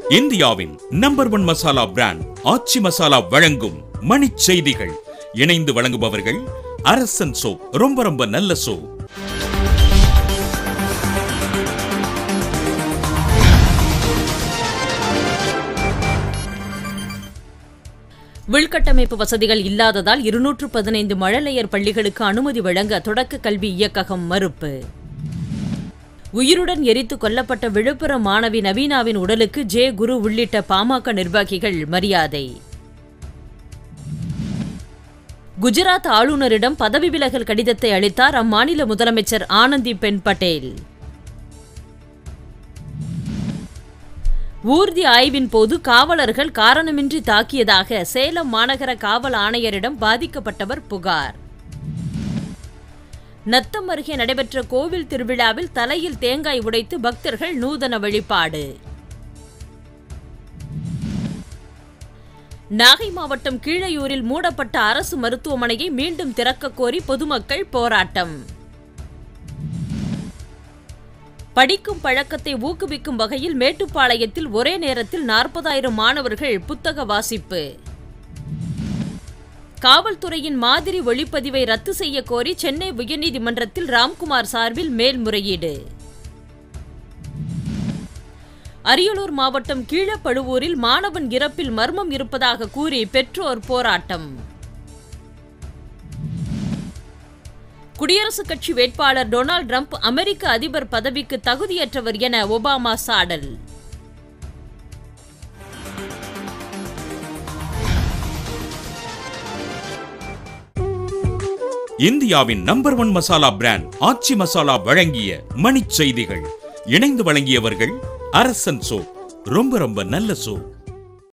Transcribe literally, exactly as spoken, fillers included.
இந்தியாவின் number one masala brand Aachi masala வழங்கும் மணிச் செய்திகள். இணைந்து வழங்குபவர்கள் அரசன் சோ. ரொம்ப ரொம்ப நல்ல சோ. உள்கட்டமைப்பு வசதிகள் இல்லாததால் இருநூற்று பதினைந்து மழலையர் பள்ளிகளுக்கு அனுமதி வழங்க தொடக்க கல்வி இயக்ககம் மறுப்பு. உயிருடன் எரித்து கொல்லப்பட்ட விழுப்புரம் மாணவி நவீனாவின் உடலுக்கு ஜே குரு உள்ளிட்ட பாமக நிர்வாகிகள் மரியாதை. குஜராத் ஆளுநரிடம் பதவி விலகல் கடிதத்தை அளித்தார் அம்மாநில முதலமைச்சர் ஆனந்திபென் பட்டேல். ஊர்தி ஆய்வின் போது காவலர்கள் காரணமின்றி தாக்கியதாக சேலம் மாநகர காவல் ஆணையரிடம் பாதிக்கப்பட்டவர் புகார். நத்தம் அருகே நடைபெற்ற கோவில் திருவிழாவில் தலையில் தேங்காய் உடைத்து பக்தர்கள் நூதன வழிபாடு. நாகை மாவட்டம் கீழையூரில் மூடப்பட்ட அரசு மருத்துவமனையை மீண்டும் திறக்க கோரி பொதுமக்கள் போராட்டம். படிக்கும் பழக்கத்தை ஊக்குவிக்கும் வகையில் மேட்டுப்பாளையத்தில் ஒரே நேரத்தில் நாற்பதாயிரம் மாணவர்கள் புத்தக வாசிப்பு. காவல்துறையின் மாதிரி ஒளிப்பதிவை ரத்து செய்ய கோரி சென்னை உயர்நீதிமன்றத்தில் ராம்குமார் சார்பில் மேல்முறையீடு. அரியலூர் மாவட்டம் கீழப்பழுவூரில் மாணவன் இறப்பில் மர்மம் இருப்பதாக கூறி பெற்றோர் போராட்டம். குடியரசுக் கட்சி வேட்பாளர் டொனால்டு டிரம்ப் அமெரிக்க அதிபர் பதவிக்கு தகுதியற்றவர் என ஒபாமா சாடல். இந்தியாவின் number one masala brand Aachi masala வழங்கிய மணிச் செய்திகள். இணைந்து வழங்கியவர்கள் அரசன் சோ. ரொம்ப ரொம்ப நல்ல சோ.